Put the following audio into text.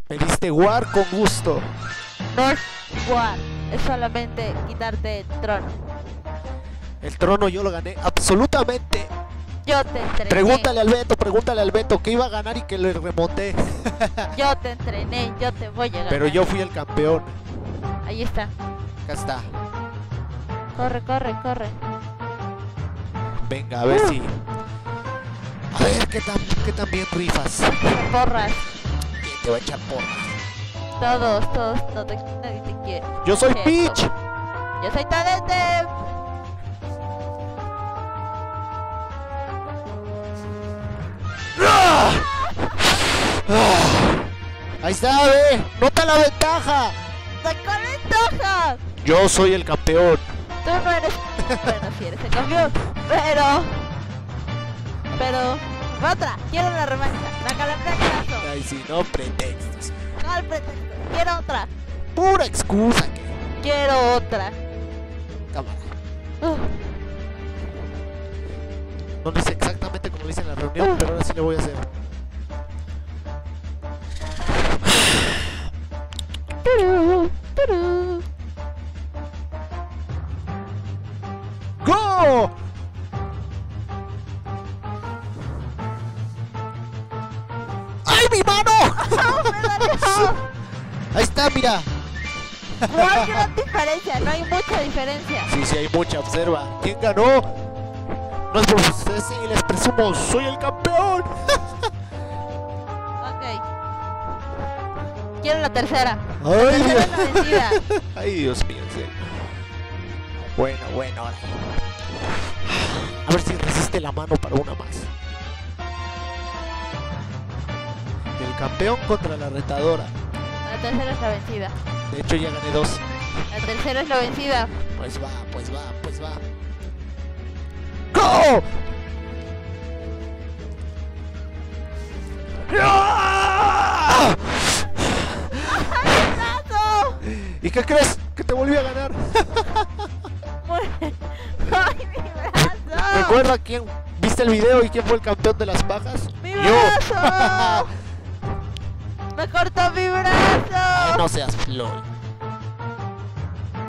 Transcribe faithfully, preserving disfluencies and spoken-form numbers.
Pediste War con gusto. No es War, es solamente quitarte el trono. El trono yo lo gané absolutamente. Yo te entrené. Pregúntale al Beto, pregúntale al Beto que iba a ganar y que le remonté. Yo te entrené, yo te voy a ganar. Pero yo fui el campeón. Ahí está. Acá está. Corre, corre, corre. Venga, a ver si... A ver qué tan, qué tan bien rifas. Porras. ¿Quién te va a echar porras? Todos, todos, no te, nadie te quiere. Yo soy Cheto. Peach. Yo soy Tadete. ¡Ah! ¡Ah! Ahí está, ve. Nota la ventaja. ¡Sacó ventaja! Yo soy el campeón. Tú no eres... Bueno, sí eres el campeón. Pero... Pero... Otra. Quiero la revancha. La calambrazo. Ay, sí, no pretextos. ¿Cuál pretexto? Quiero otra. Pura excusa que... Quiero otra. Cámara. Uh. No lo hice exactamente como lo hice en la reunión, pero ahora sí le voy a hacer. Turú, turú. ¡Go! ¡Ay, mi mano! ¡Me la dejó! Ahí está, mira. No hay gran diferencia, no hay mucha diferencia. Sí, sí, hay mucha, observa. ¿Quién ganó? No es por ustedes, sí, les presumo, soy el campeón. Ok. Quiero la tercera. La Ay, tercera Dios. es la vencida. Ay, Dios mío, en serio. Bueno, bueno, ahora. A ver si resiste la mano para una más. El campeón contra la retadora. La tercera es la vencida. De hecho, ya gané dos. La tercera es la vencida. Pues va, pues va, pues va. ¡Go! ¡Ah! ¡Brazo! ¿Y qué crees? Que te volví a ganar. Muy- ¡Ay, mi brazo! ¿Recuerda quién viste el video y quién fue el campeón de las pajas? ¡Mi Yo. brazo! ¡Me cortó mi brazo! Ay, no seas flor.